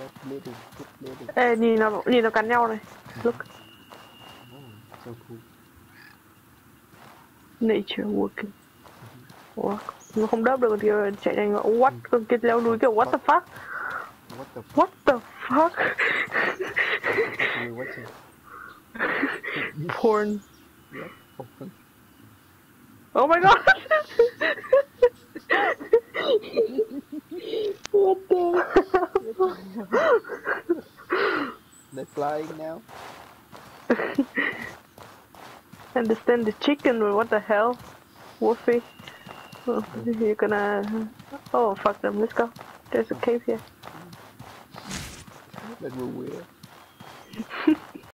keep bleeding. Ê, nhìn nó cắn nhau này. Look, Oh, so cool. nature working. Ủa, nó không đớp được thì chạy nhanh mà. What? Con kia leo núi kiểu what the fuck? What the What the fuck? fuck are we watching? Porn. Yep, open. Oh my god! What the hell? They're flying now. Understand the chicken, but what the hell? Wolfie. Oh, you're gonna... Oh, fuck them. Let's go. There's a cave here. That were weird.